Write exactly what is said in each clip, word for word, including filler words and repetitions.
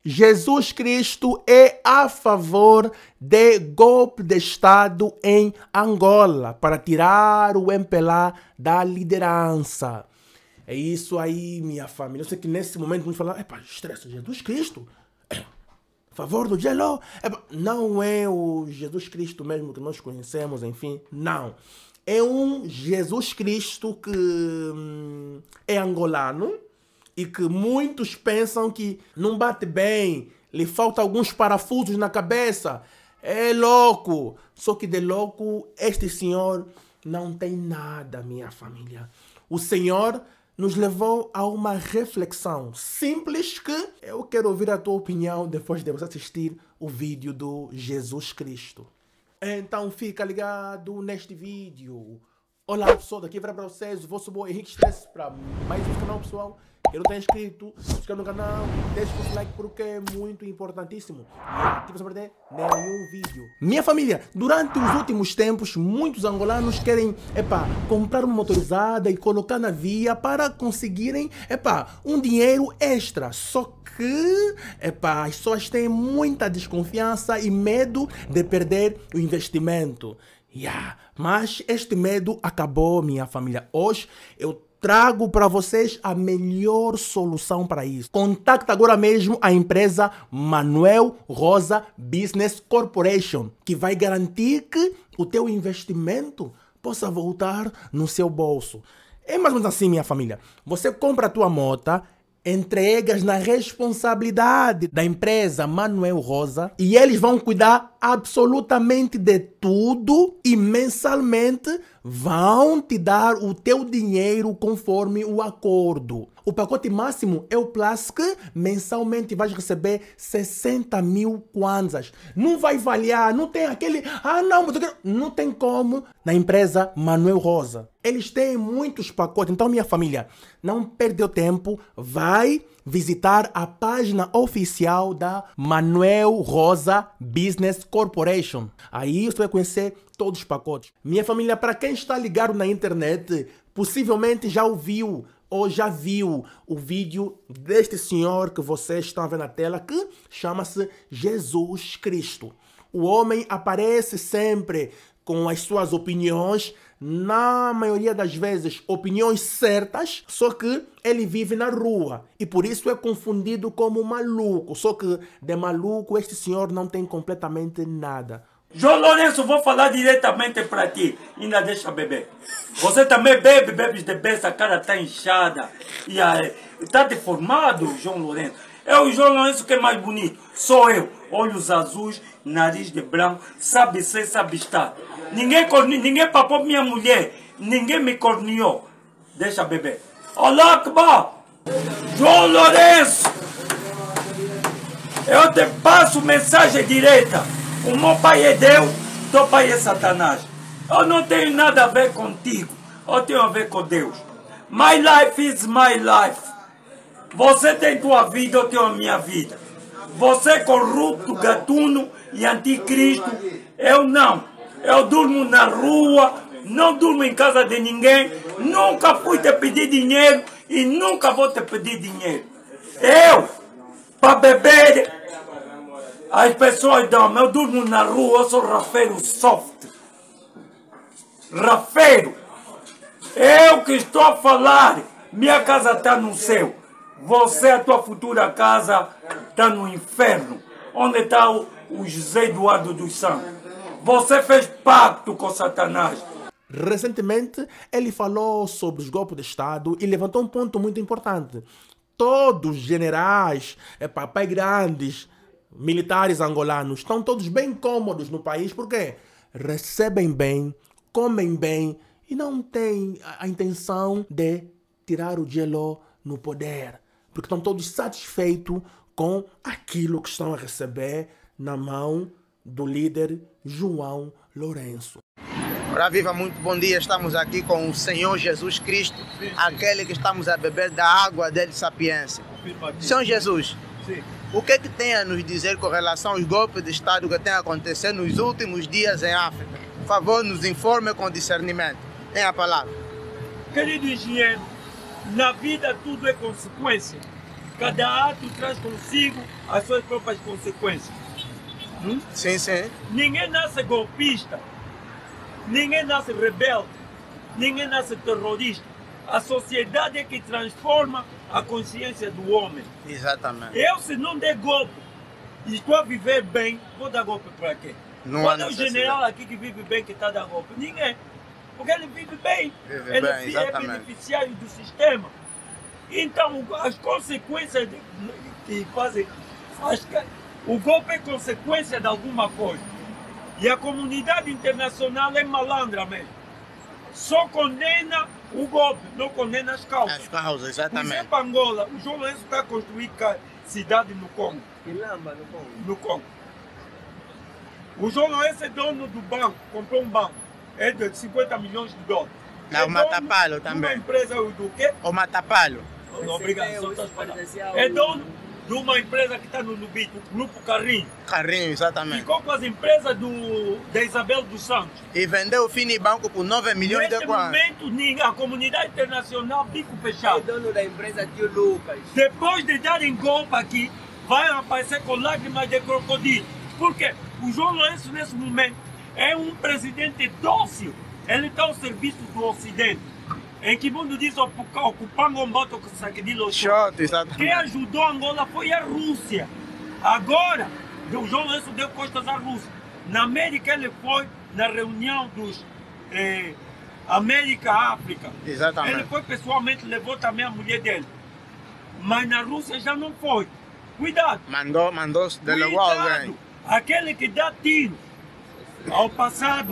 Jesus Cristo é a favor de golpe de Estado em Angola para tirar o M P L A da liderança. É isso aí, minha família. Eu sei que nesse momento vamos falar, epa, estressa, Jesus Cristo, é, a favor do gelo. Epa, não é o Jesus Cristo mesmo que nós conhecemos, enfim, não. É um Jesus Cristo que hum, é angolano, e que muitos pensam que não bate bem, lhe falta alguns parafusos na cabeça, é louco. Só que de louco este senhor não tem nada, minha família. O Senhor nos levou a uma reflexão simples que eu quero ouvir a tua opinião depois de você assistir o vídeo do Jesus Cristo. Então fica ligado neste vídeo. Olá pessoal, daqui para vocês o vosso boy Henrique Stress para mais um canal, pessoal. Quem não tem inscrito, se inscreve no canal, deixa o like porque é muito importantíssimo. E ativa para perder nenhum vídeo. Minha família, durante os últimos tempos, muitos angolanos querem, epá, comprar uma motorizada e colocar na via para conseguirem, epá, um dinheiro extra. Só que, epá, as pessoas têm muita desconfiança e medo de perder o investimento. Yeah. Mas este medo acabou, minha família. Hoje eu trago para vocês a melhor solução para isso. Contacta agora mesmo a empresa Manuel Rosa Business Corporation, que vai garantir que o teu investimento possa voltar no seu bolso. É mais ou menos assim, minha família. Você compra a tua moto, entregas na responsabilidade da empresa Manuel Rosa e eles vão cuidar absolutamente de tudo e mensalmente vão te dar o teu dinheiro conforme o acordo. O pacote máximo é o Plus, que mensalmente vais receber sessenta mil kwanzas. Não vai variar, não tem aquele... Ah, não, mas eu quero... Não tem como na empresa Manuel Rosa. Eles têm muitos pacotes. Então, minha família, não perdeu tempo. Vai visitar a página oficial da Manuel Rosa Business Corporation. Aí você vai conhecer todos os pacotes. Minha família, para quem está ligado na internet, possivelmente já ouviu ou já viu o vídeo deste senhor que vocês estão vendo na tela, que chama-se Jesus Cristo. O homem aparece sempre com as suas opiniões, na maioria das vezes opiniões certas, só que ele vive na rua e por isso é confundido como maluco. Só que de maluco este senhor não tem completamente nada. João Lourenço, vou falar diretamente para ti, ainda deixa beber. Você também bebe, bebes de beça, a cara está inchada e está deformado, João Lourenço. É o João Lourenço que é mais bonito, sou eu. Olhos azuis, nariz de branco, sabe ser, sabe estar. Ninguém, ninguém papou minha mulher, ninguém me corneou. Deixa beber. Olá, Akbar! João Lourenço! Eu te passo mensagem direta. O meu pai é Deus, teu pai é Satanás. Eu não tenho nada a ver contigo, eu tenho a ver com Deus. My life is my life. Você tem tua vida, eu tenho a minha vida. Você é corrupto, gatuno e anticristo. Eu não. Eu durmo na rua, não durmo em casa de ninguém. Nunca fui te pedir dinheiro e nunca vou te pedir dinheiro. Eu, para beber, as pessoas dão. Eu durmo na rua, eu sou rafeiro soft. Rafeiro. Eu que estou a falar, minha casa está no céu. Você, a tua futura casa, está no inferno. Onde está o, o José Eduardo dos Santos? Você fez pacto com Satanás. Recentemente, ele falou sobre os golpes de Estado e levantou um ponto muito importante. Todos os generais, é, papai grandes, militares angolanos, estão todos bem cômodos no país porque recebem bem, comem bem e não têm a, a intenção de tirar o gelo no poder. Porque estão todos satisfeitos com aquilo que estão a receber na mão do líder João Lourenço. Ora viva, muito bom dia. Estamos aqui com o Senhor Jesus Cristo, aquele que estamos a beber da água dele, sapiência. Senhor Jesus, sim, o que é que tem a nos dizer com relação aos golpes de Estado que têm acontecido nos últimos dias em África? Por favor, nos informe com discernimento. Tem a palavra. Querido engenheiro, na vida tudo é consequência. Cada ato traz consigo as suas próprias consequências. Hum? Sim, sim. Ninguém nasce golpista, ninguém nasce rebelde, ninguém nasce terrorista. A sociedade é que transforma a consciência do homem. Exatamente. Eu, se não der golpe e estou a viver bem, vou dar golpe para quê? Não Qual há é o necessidade. general aqui que vive bem que está a dar golpe? Ninguém. Porque ele vive bem. Vive ele bem, é exatamente. beneficiário do sistema. Então, as consequências de, que fazem... As, o golpe é consequência de alguma coisa. E a comunidade internacional é malandra mesmo. Só condena o golpe, não condena as causas. As causas, Por exatamente. exemplo, Angola, o João Lourenço está a construir ca- cidade no Congo. No Congo. O João Lourenço é dono do banco, comprou um banco. É de cinquenta milhões de dólares. Não, é o Matapalo dono de também. uma empresa do quê? O Matapalo. Não, obrigado, só estás falando. É dono de uma empresa que está no Lubito, o Grupo Carrinho. Carrinho, exatamente. Ficou com as empresas do, da Isabel dos Santos. E vendeu o Finibanco por nove milhões de Neste quanto? momento, ninguém- a comunidade internacional bico É fechado. dono da empresa Tio Lucas. Depois de darem golpe aqui, vai aparecer com lágrimas de crocodilo. Por quê? O João Lourenço, nesse momento, é um presidente dócil. Ele está ao serviço do Ocidente. Em que mundo diz ocupar um boto com saquedilo. Shot, Quem exatamente. ajudou Angola foi a Rússia. Agora, o João Lourenço deu costas à Rússia. Na América, ele foi na reunião dos eh, América-África. Ele Exatamente. foi pessoalmente, levou também a mulher dele. Mas na Rússia já não foi. Cuidado. Mandou, mandou, delegou alguém. Cuidado. Aquele que dá tiro ao passado,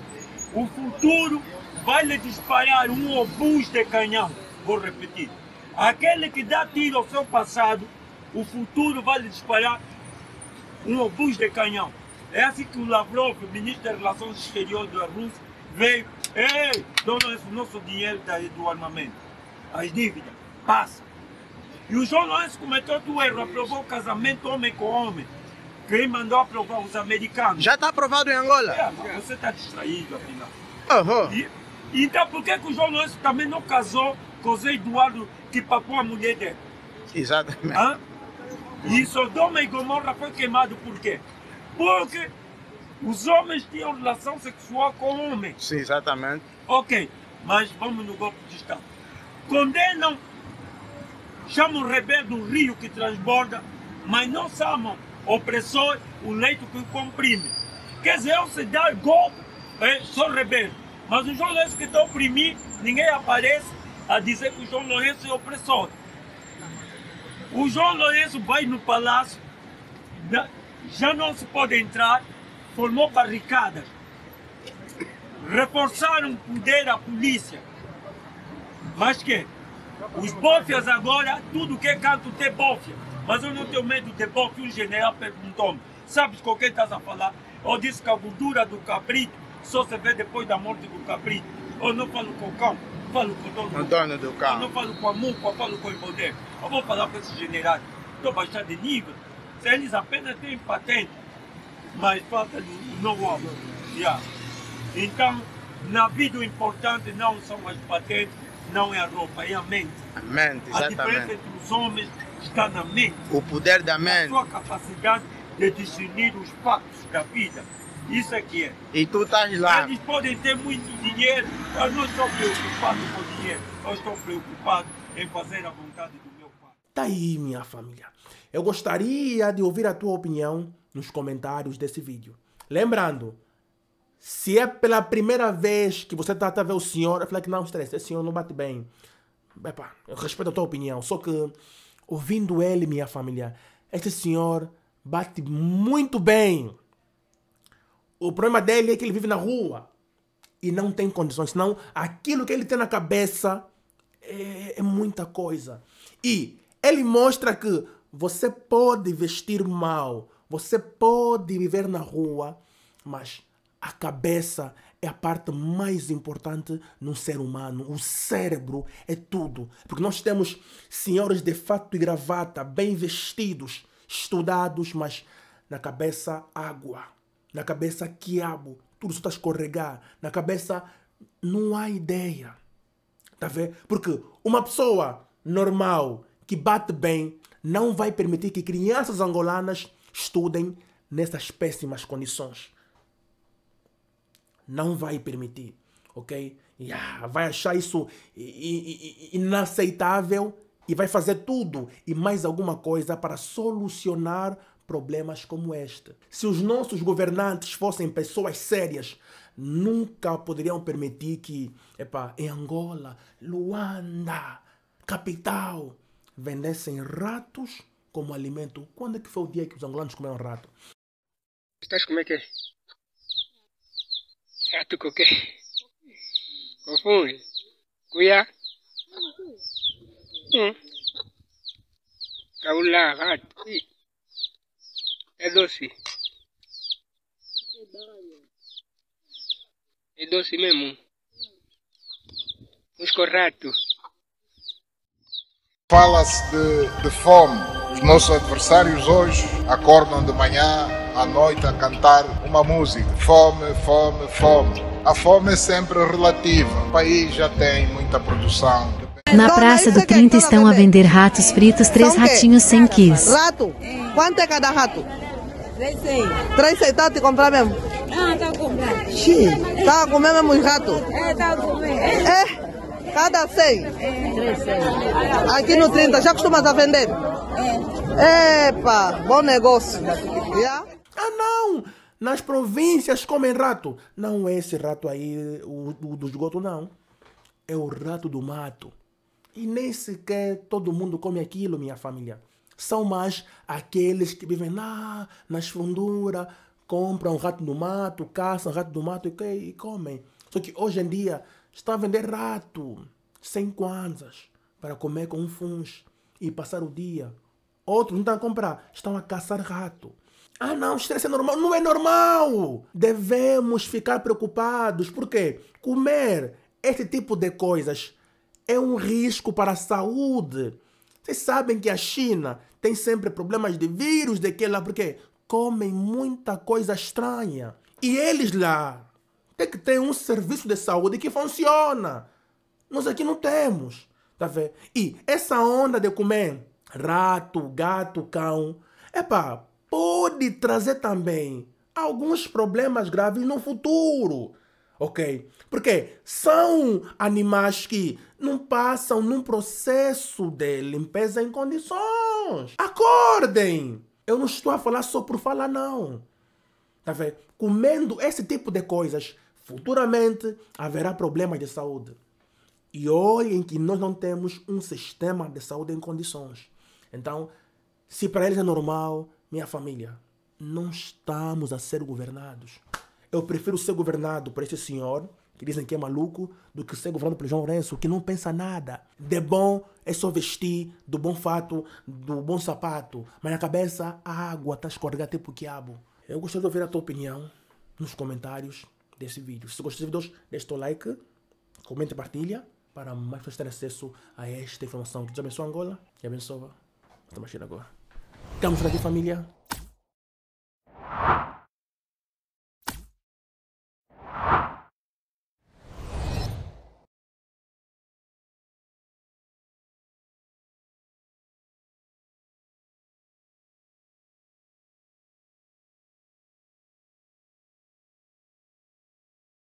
o futuro vai lhe disparar um obus de canhão. Vou repetir. Aquele que dá tiro ao seu passado, o futuro vai lhe disparar um obus de canhão. É assim que o Lavrov, o ministro das Relações Exteriores da Rússia, veio. Ei, dona, esse nosso dinheiro da- do armamento. As dívidas, passa. E o João Lourenço cometeu outro erro, aprovou o casamento homem com homem. Quem mandou aprovar os americanos? Já está aprovado em Angola? É, mas você está distraído, afinal. Oh, oh. E, então por que, que o João Lourenço também não casou com o Zé Eduardo que papou a mulher dele? Exatamente. Hã? E Sodoma e Gomorra foi queimado por quê? Porque os homens tinham relação sexual com homens. Sim, exatamente. Ok, mas vamos no golpe de Estado. Condenam, chamam o rebelde do rio que transborda, mas não chamam opressor o leito que o comprime. Quer dizer, ao se dar golpe, é, sou rebelde. Mas o João Lourenço que está a oprimir, ninguém aparece a dizer que o João Lourenço é opressor. O João Lourenço vai no palácio, na- já não se pode entrar, formou barricadas, reforçaram o poder à polícia. Mas que? Os bofias agora, tudo que é canto tem bofia. Mas eu não tenho medo de bofia. Um general perguntou-me, sabes com quem estás a falar? Eu disse que a gordura do cabrito só se vê depois da morte do cabrito. Eu não falo com o cão, falo com o dono O do cão. dono do Eu não carro. falo com a muca, eu falo com o poder. Eu vou falar com esses generais. Estou baixando de nível. Se eles apenas têm patente, mas falta o know-how. Yeah. Então, na vida o importante não são as patentes, não é a roupa, é a mente. A mente, A diferença exatamente. entre os homens está na mente. O poder da A mente. sua capacidade de discernir os fatos da vida. Isso é que é. E tu estás lá. Eles podem ter muito dinheiro, eu não estou preocupado com o dinheiro, eu estou preocupado em fazer a vontade do meu pai. Tá aí, minha família. Eu gostaria de ouvir a tua opinião nos comentários desse vídeo. Lembrando, se é pela primeira vez que você está a ver o senhor, eu falei que não estresse, esse senhor não bate bem. Epa, eu respeito a tua opinião, só que ouvindo ele, minha família, esse senhor bate muito bem. O problema dele é que ele vive na rua e não tem condições, senão aquilo que ele tem na cabeça é, é muita coisa. E ele mostra que você pode vestir mal, você pode viver na rua, mas a cabeça é a parte mais importante no ser humano. O cérebro é tudo. Porque nós temos senhores de fato e gravata, bem vestidos, estudados, mas na cabeça água, na cabeça quiabo, tudo está a escorregar, na cabeça não há ideia. Tá vendo? Porque uma pessoa normal que bate bem não vai permitir que crianças angolanas estudem nessas péssimas condições. Não vai permitir, ok? Yeah, vai achar isso inaceitável e vai fazer tudo e mais alguma coisa para solucionar problemas como este. Se os nossos governantes fossem pessoas sérias, nunca poderiam permitir que, epa, em Angola, Luanda, capital, vendessem ratos como alimento. Quando é que foi o dia que os angolanos comeram rato? Estás como é que é? Rato com o quê? Com fungo? Cuiá? Hum. Caulá, rato. É doce. É doce mesmo. Uns corratos. Fala-se de, de fome. Os nossos adversários hoje acordam de manhã à noite a cantar uma música. Fome, fome, fome. A fome é sempre relativa. O país já tem muita produção. Na Praça do trinta estão a vender ratos fritos, três ratinhos sem quiz. Rato? Quanto é cada rato? Três seis. Três seis, tá a te comprar mesmo? Ah, tá a comprar. Sim. Tá a comer mesmo os ratos? É, tá a comer. É? Cada cem? É. Três seis. Aqui no trinta, já costumas a vender? É. Epa, bom negócio. Yeah? Ah, não! Nas províncias comem rato. Não é esse rato aí, o, o do esgoto, não. É o rato do mato. E nem sequer todo mundo come aquilo, minha família. São mais aqueles que vivem na, nas funduras, compram rato do mato, caçam rato do mato e, e comem. Só que hoje em dia estão a vender rato, sem kwanzas, para comer com funge e passar o dia. Outros não estão a comprar, estão a caçar rato. Ah não, estresse é normal. Não é normal! Devemos ficar preocupados, porque comer esse tipo de coisas é um risco para a saúde. Vocês sabem que a China tem sempre problemas de vírus, daquele lá, porque comem muita coisa estranha. E eles lá têm que ter um serviço de saúde que funciona. Nós aqui não temos. Tá vendo? E essa onda de comer rato, gato, cão, epá, pode trazer também alguns problemas graves no futuro. Ok? Porque são animais que não passam num processo de limpeza em condições. Acordem! Eu não estou a falar só por falar, não. Tá vendo? Comendo esse tipo de coisas, futuramente haverá problemas de saúde. E olhem que nós não temos um sistema de saúde em condições. Então, se para eles é normal, minha família, não estamos a ser governados. Eu prefiro ser governado por esse senhor, que dizem que é maluco, do que ser governado por João Lourenço, que não pensa nada. De bom é só vestir, do bom fato, do bom sapato. Mas na cabeça, a água está escorregando até pro quiabo. Eu gostaria de ouvir a tua opinião nos comentários desse vídeo. Se gostou desse vídeo, deixa o like, comenta e partilha, para mais pessoas terem acesso a esta informação. Que Deus abençoe Angola e abençoa. Estamos chegando agora. Estamos aqui, família.